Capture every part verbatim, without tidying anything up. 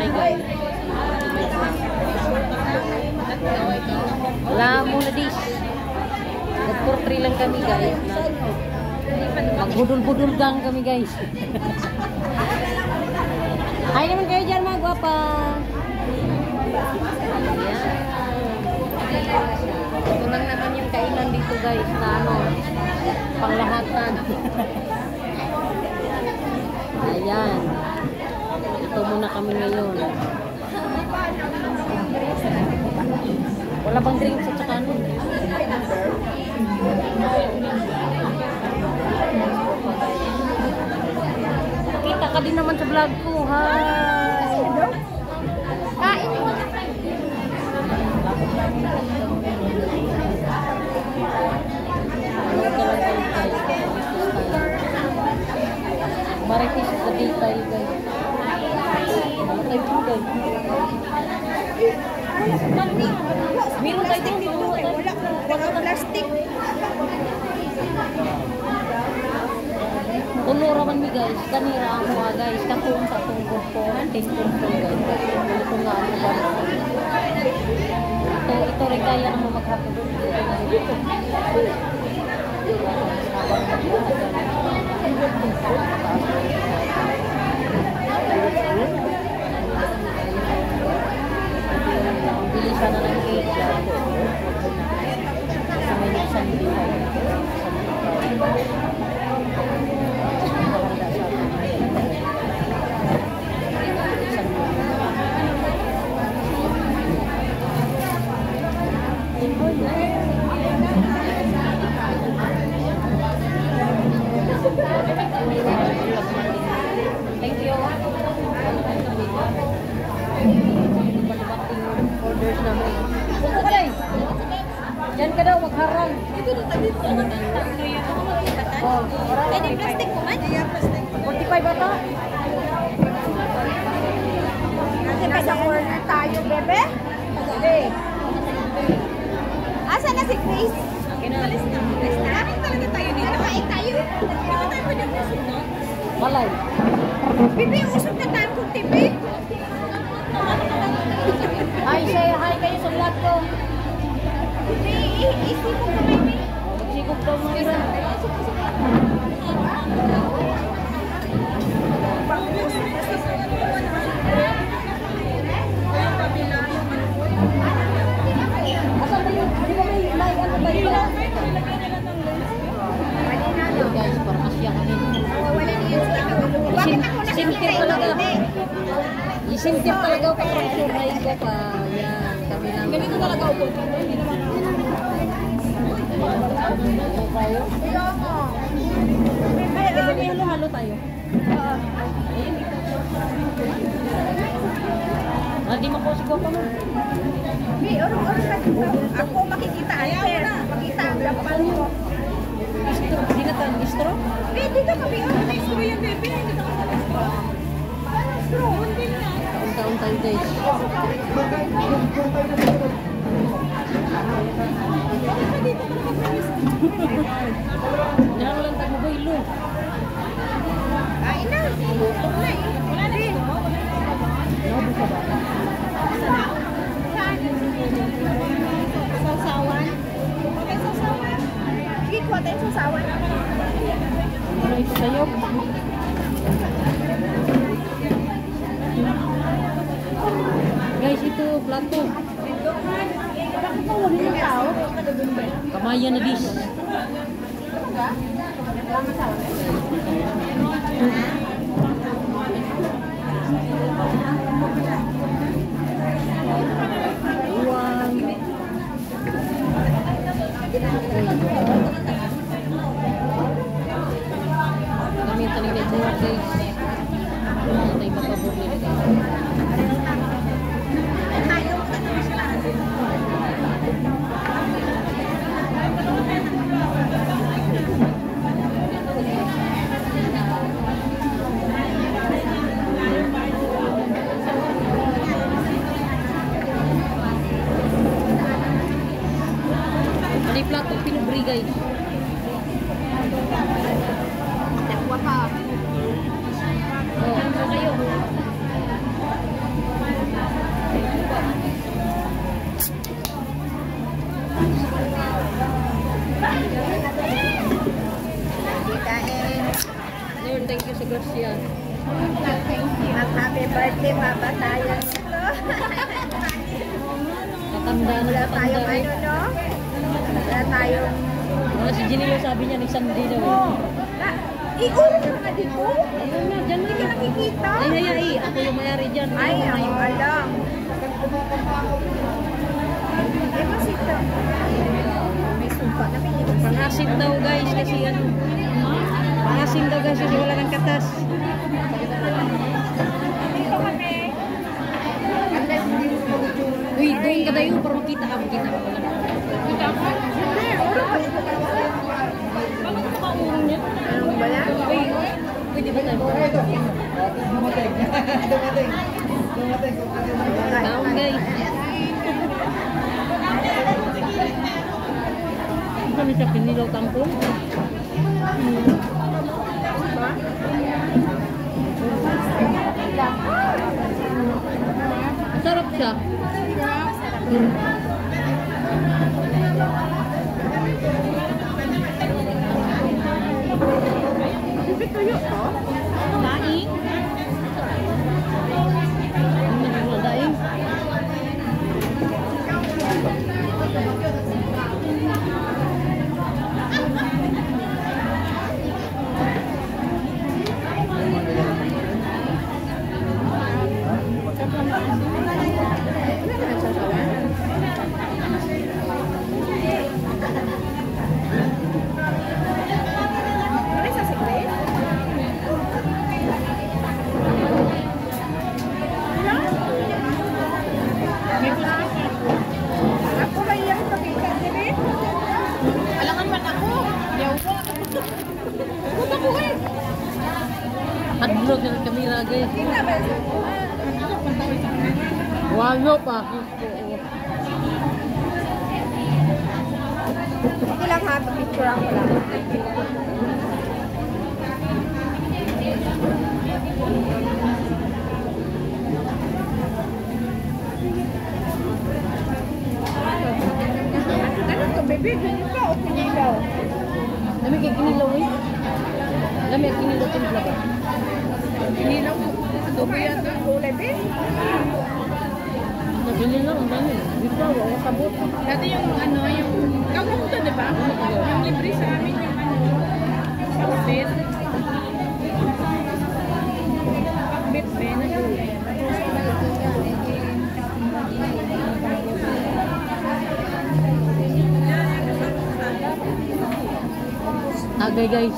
guys. Wala muna dis. Nag-portray lang kami guys. Magbudol-budol gang kami guys. Hi naman kayo dyan mga guwapa. Ito lang naman yung kainan dito guys na ano, panglahatan. Ayan. Ito muna kami ngayon. Wala bang drinks at saka ano? Kita ka din naman sa vlog ko. Hi! Kain mo! Maritis sa detail guys. Matay po guys. Meron tayo din dito. Wala plastic. Tulo raman mi guys. Kanira ako nga guys. Katong katong grupo. Tingkong po guys. Ito nga ano ba. Ito, ito rin kaya naman maghapon. Ito. Bilisan na ng cake. Kasi may nuksan dito. Thank you. Orders namin. Punta guys. Yan ka daw, magharang. Dito na tayo dito. Oh, eh, di plastic ko man? forty-five ba ito? Kasi sa corner tayo, bebe. Bebe. Asa na si Grace? Alis na. Alis na. Alis talaga tayo dito. Kain tayo. Hindi ba tayo pwede usog na? Malay. Bebe, usog na tayo kung T V. Hi, say hi kayo sa vlog ko. Bebe, isipog ka, bebe. Magsikog daw mga isa. Asan ba yun? Di ba may may ano ba yun? Guys, para kasya kami. Wala niya sa bakit ako Isintir talaga. Isintir talaga ako pag suray ko pa. Yan, kami lang. Ganito talaga ako. Hindi naman. Tayo? May halo-halo tayo. Ah, di makusig ako mo. May orong-orong na dito. Ako makikita. Ayaw na. Makita ang lapan mo. Istro, di na tayo istro? Eh, dito kami. Oh, may istro yan, bebe. Hindi ka ka istro. Istro, hindi na. Taon-taon tayo guys. Dito ka nakapag-istro. Diyan lang tayo mo ilo. Kain na. Gutom na eh. Wala na eh. Nabu ka ba? Saan? Sausawan? Okay, sausawan. Sige, kuha tayo sausawan. Ano ito tayo? Guys, ito plato. Bakit pa wala yung tao? Kamayan na dis. Kami ito nila buhat guys. Ito tayo makabur nila guys. Ano yung plato? Pinubri guys. Nakuha pa. Garcia. Mag-happy birthday, Papa tayo nito. Matanda na Wala matanda tayong eh. ano, no? Wala tayong... Ah, si Ginilo sabi niya, nagsandi daw. Oh, na, i-ulo ka nga dito. Ayun na, dyan Hindi ka na. nakikita. Ay, ay, ay, ako yung mayari dyan. Ay, Ay, ako alam. Eh, masita. May sumpa na may dito. Pangasin daw guys, kasi ano. Pangasin daw guys, kasi wala ng katas. Dito kami. Unless hindi mo mag-jewelry. Uy, doon ka tayo para makita ka, makita ka pala. Kita ka? Hindi, ulo ka dito ka. Paano ko makaurong niya? Anong bala? Uy, pwede ba tayo? Taong guys. Kami sa Pinilaw Tangkong. Sarap siya. Daing. Ano na daing? Ano sa secret? Ako ba yung pakita din? Alangan man ako. Yawa. Puta ko eh. Hadlok ng kamera guys. Kita ba? Walo pa. Sige lang ha, picture ako lang. Ano to, baby? Ganyan ka o kinilaw? Lami kay kinilaw eh. Lami kay kinilaw timpla ba? Kinilaw? Adobo yata? Kulay, babe? Nabili lang, ang dami. Dito, wala sabot. Dati yung ano, yung kagong to, di ba? Yung libre sa amin, yung ano, pakbit. Pakbit, be, na gulay. Tagay guys.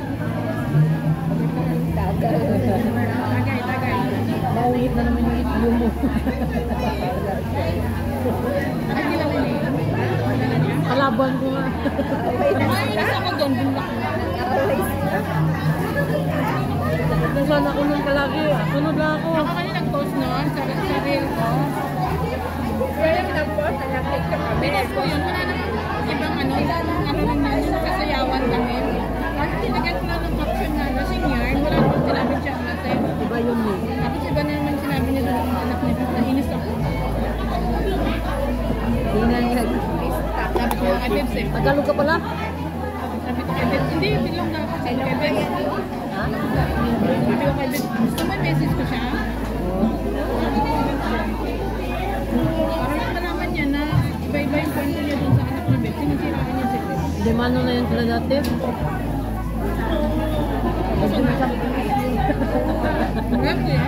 Tagay, tagay. Maulit na naman yung itlog mo. Ay, kilala niya. Kalaban ko nga. Ay, nasa ko doon, bunda ko. Nasaan ako nung palagi. Sunod lang ako. Ako kanina nag-post noon sa, sa reel ko. Kaya yung nag-post, nag-click ka kami. Binas ko yun, wala naman ibang ano, ano lang na yun, kasayawan kami. Kasi tinagyan ko lang ng caption na lasing yarn, wala naman sinabi siya ang lasing. Iba yun eh. Tapos iba na naman sinabi niya doon ang anak niya, nainis ako. Hindi na yan. Sabi ko kay Bebs eh. Tagalog ka pala? Sabi ko kay Bebs, hindi, bilong na ako sa kay Bebs. Ha? Sabi ko kay Bebs, gusto mo message ko siya? Parang malaman niya na iba-iba yung kwento niya doon sa anak ni Bebs. Sinisiraan niya si Bebs. Hindi man na yun sila dati. Grabe eh.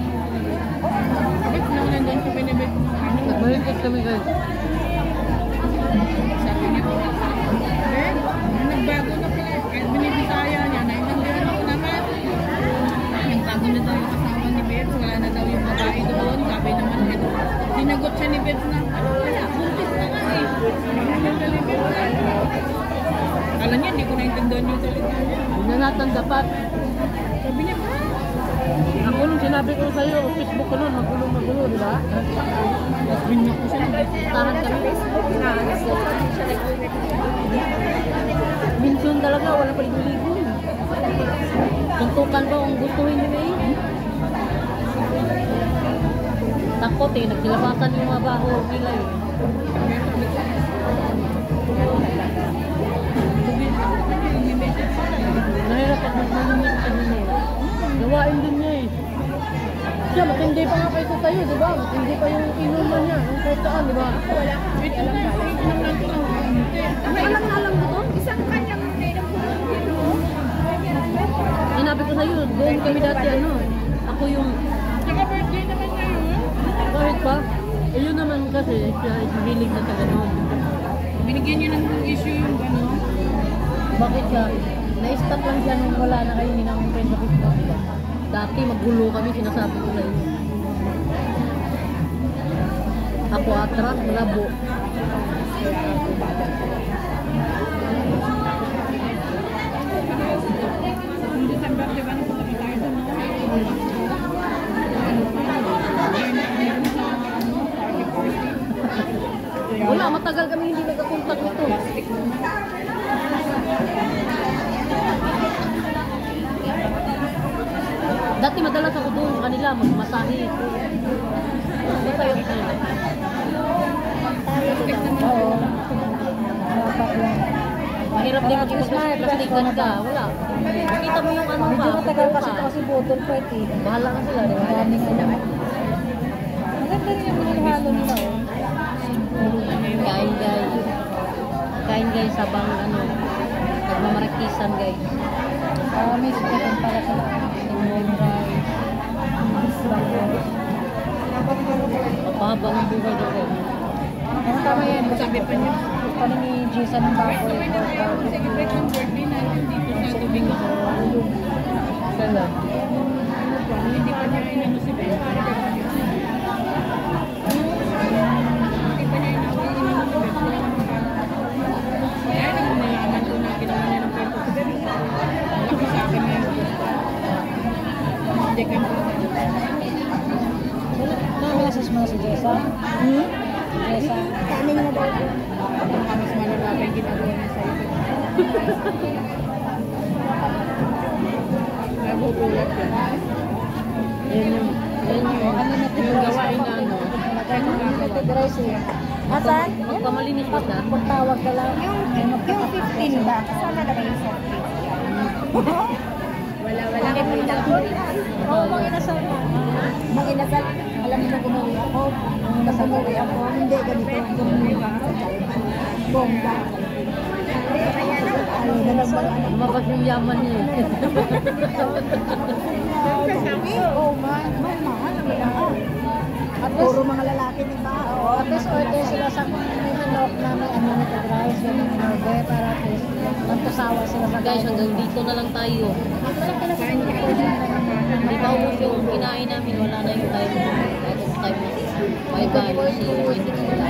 Bebs, naman nandun ko kay Bebs. Nagmalikot kami guys. Sabi niya, eh, nagbago na pala. Kahit binibisaya niya, naintindihan ako naman. Nagbago na daw yung kasama ni Bebs. Wala na daw yung babae doon. Sabi naman, eh, sinagot siya ni Bebs na, wala, buntis na nga eh. Nagbago ni Bebs na. Kala niya, hindi ko naintindihan yung salita niya. Hindi na natin dapat. Sabi niya, ba? Ako nung sinabi ko sa'yo, Facebook ko nun, magulo-magulo, di ba? Win na ko siya. Tahan kami. Minsan talaga, wala pa ligo-ligo. Tuntukan ba kung gustuhin nyo eh? Takot eh, nagsilabasan yung mga baho nila eh. Nahirap at magmamamit sa nila. di ba? Hindi pa yung inuman niya. Yung kahit saan, di ba? Wala. Wait, alam na. Inom lang ito ng konti. Alam na alam ko to. Isang kanyang inom ko lang dito. Sinabi ko sa'yo, doon kami dati ano. Ako yung, Tsaka birthday naman niya yun. kahit pa, eh yun naman kasi, siya is willing na sa ganun. Binigyan niyo ng issue yung gano'n. Bakit siya? Na-stop lang siya nung wala na kayo ninang friend sa Facebook, di ba? Dati magulo kami, sinasabi ko sa inyo. Ako atras, malabo. Yung December, di ba, nagpunta tayo doon, no? Wala, matagal kami hindi nagkakontak nito. Dati madalas ako doon sa kanila magmasahe. Hindi tayo kanila. Oo. Mahirap din mag-plastikan ka. Wala. Makita mo yung ano pa. Medyo matagal kasi ito kasi bottle fight eh. Bahala na sila. Maraming sila. Maganda rin yung pinahalo nila. Kain guys. Kain guys habang ano. Nagmamarakisan guys. Ah, may sukatan pala sila. Lemon rice. Mapahaba ng buhay daw guys. Ano tama yan? Sabi pa niya. Paano ni Jason ng First baboy? naman na tayo celebrate yung birthday natin dito sa Tubingo. Sala. Hindi pa niya inano si Ben. Hindi pa niya inano si Ben. Kaya nang nalaman ko na ginawa niya ng kwento si Ben. Malaki sa akin na yun. Hindi ka mo. Nakameses mo na si Jason? Hmm? Jason? Kami na daw. Ang kamis malalaki yung ginagawa niya sa iyo. Nagugulat yan. Yan yung, yan yung, ano na Yung gawain na ano. Asan? Magkamalinis ba na? Pagtawag ka lang. Yung, yung fifteen ba? Kasama na ba yung service? Wala, wala kami lang. Oo, mga inasal mo. Mga inasal, alam niyo na gumawi ako. Nung gumawi ako, hindi ganito. Gumawi ba sa China? Bongga. Ayaw na lang ba? Lumabas yung yaman niya eh. Oo, man. Man, mahal. Mahal. At puro mga lalaki, di ba? Oo. At least order sila sa may manok na may unlimited rice, yung order para at least magkasawa sila sa guys, hanggang dito na lang tayo. Hindi pa ubos yung kinain namin, wala na yung time. Out of time na. Bye guys, see you in the next